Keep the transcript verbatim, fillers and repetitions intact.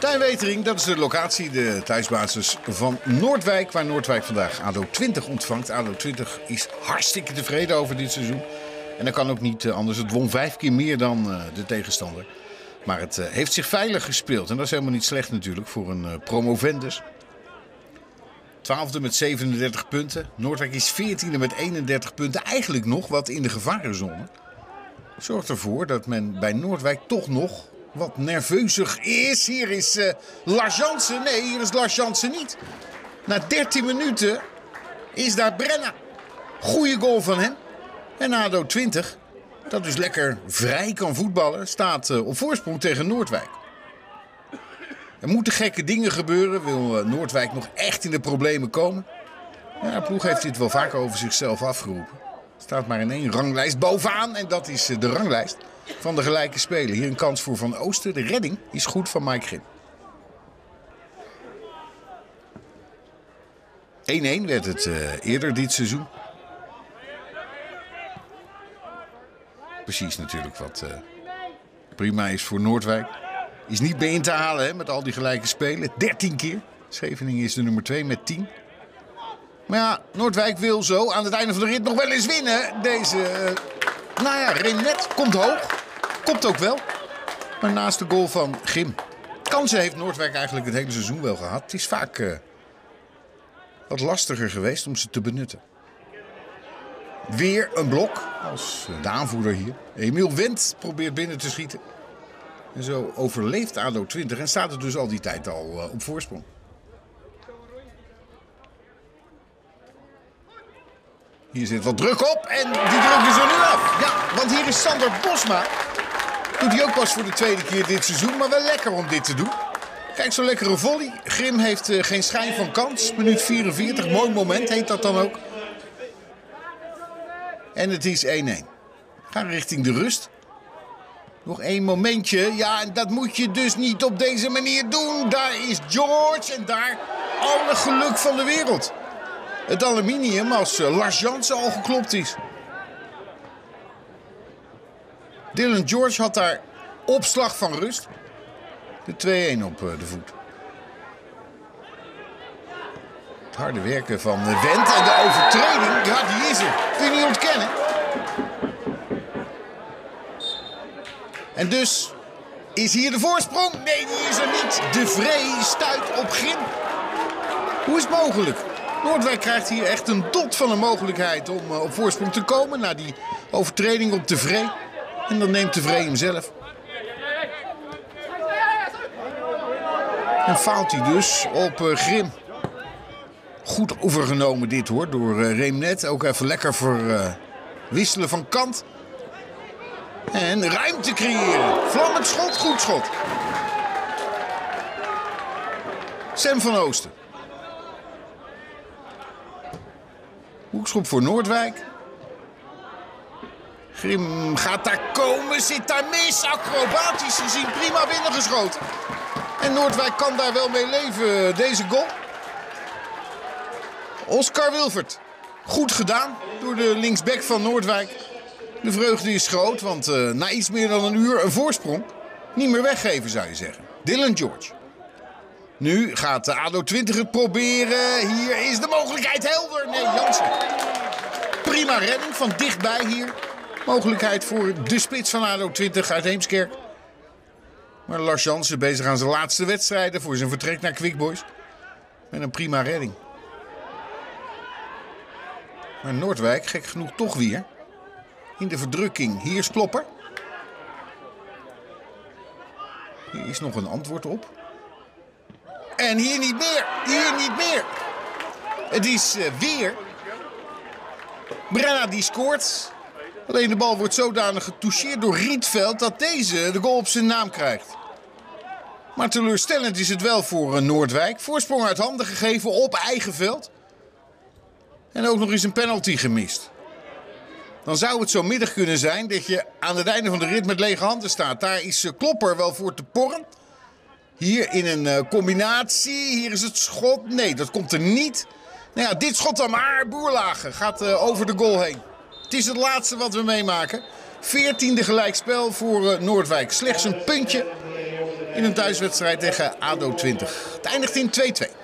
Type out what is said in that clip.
Tijn Wetering, dat is de locatie, de thuisbasis van Noordwijk, waar Noordwijk vandaag A D O twintig ontvangt. A D O twintig is hartstikke tevreden over dit seizoen. En dat kan ook niet anders. Het won vijf keer meer dan uh, de tegenstander. Maar het uh, heeft zich veilig gespeeld. En dat is helemaal niet slecht natuurlijk voor een uh, promovendus. Twaalfde met zevenendertig punten. Noordwijk is veertiende met eenendertig punten. Eigenlijk nog wat in de gevarenzone. Zorgt ervoor dat men bij Noordwijk toch nog wat nerveuzig is. Hier is uh, Lars Jansen. Nee, hier is Lars Jansen niet. Na dertien minuten is daar Brenna. Goeie goal van hem. En A D O twintig, dat dus lekker vrij kan voetballen, staat uh, op voorsprong tegen Noordwijk. Er moeten gekke dingen gebeuren. Wil uh, Noordwijk nog echt in de problemen komen? Ja, de ploeg heeft dit wel vaker over zichzelf afgeroepen. Staat maar in één ranglijst bovenaan. En dat is uh, de ranglijst van de gelijke spelen. Hier een kans voor Van Oosten. De redding is goed van Mike Grim. één-één werd het uh, eerder dit seizoen. Precies natuurlijk wat uh, prima is voor Noordwijk. Is niet bij in te halen hè, met al die gelijke spelen. dertien keer. Scheveningen is de nummer twee met tien. Maar ja, Noordwijk wil zo aan het einde van de rit nog wel eens winnen. Deze, uh, nou ja, Remnet komt hoog. Komt ook wel. Maar naast de goal van Grim. Kansen heeft Noordwijk eigenlijk het hele seizoen wel gehad. Het is vaak uh, wat lastiger geweest om ze te benutten. Weer een blok als de aanvoerder hier. Emiel Wendt probeert binnen te schieten. En zo overleeft A D O twintig en staat er dus al die tijd al uh, op voorsprong. Hier zit wat druk op en die druk is er nu af. Ja, want hier is Sander Bosma. Doet hij ook pas voor de tweede keer dit seizoen, maar wel lekker om dit te doen. Kijk, zo'n lekkere volley. Grim heeft uh, geen schijn van kans. Minuut vierenveertig, mooi moment heet dat dan ook. En het is één-één. Gaan richting de rust. Nog één momentje. Ja, en dat moet je dus niet op deze manier doen. Daar is George en daar alle geluk van de wereld. Het aluminium als Lars Jansen al geklopt is. Dylan George had daar opslag van rust. De twee-één op de voet. Het harde werken van Wendt en de overtreding, ja, die is er. Kun je niet ontkennen. En dus is hier de voorsprong. Nee, die is er niet. De Vree stuit op Grim. Hoe is het mogelijk? Noordwijk krijgt hier echt een dot van een mogelijkheid om op voorsprong te komen. Na die overtreding op de Vree. En dan neemt de Vree hem zelf. En faalt hij dus op uh, Grim. Goed overgenomen dit hoor, door uh, Remnet. Ook even lekker verwisselen uh, van kant. En ruimte creëren. Vlammend schot, goed schot. Sam van Oosten. Hoekschop voor Noordwijk. Grim gaat daar komen, zit daar mis. Acrobatisch gezien, prima binnengeschoten. En Noordwijk kan daar wel mee leven, deze goal. Oscar Wilfert. Goed gedaan door de linksback van Noordwijk. De vreugde is groot, want uh, na iets meer dan een uur een voorsprong niet meer weggeven, zou je zeggen. Dylan George. Nu gaat de A D O twintig het proberen. Hier is de mogelijkheid helder. Nee, Jansen. Prima redding van dichtbij hier. Mogelijkheid voor de spits van A D O twintig uit Heemskerk. Maar Lars Jansen bezig aan zijn laatste wedstrijden voor zijn vertrek naar Quick Boys. Met een prima redding. Maar Noordwijk, gek genoeg toch weer. In de verdrukking. Hier is Klopper. Hier is nog een antwoord op. En hier niet meer. Hier niet meer. Het is uh, weer. Brenna die scoort. Alleen de bal wordt zodanig getoucheerd door Rietveld dat deze de goal op zijn naam krijgt. Maar teleurstellend is het wel voor uh, Noordwijk. Voorsprong uit handen gegeven op eigen veld. En ook nog eens een penalty gemist. Dan zou het zo middag kunnen zijn dat je aan het einde van de rit met lege handen staat. Daar is uh, Klopper wel voor te porren. Hier in een uh, combinatie. Hier is het schot. Nee, dat komt er niet. Nou ja, dit schot dan maar. Boerlagen gaat uh, over de goal heen. Het is het laatste wat we meemaken. veertiende gelijkspel voor uh, Noordwijk. Slechts een puntje in een thuiswedstrijd tegen ADO twintig. Het eindigt in twee twee.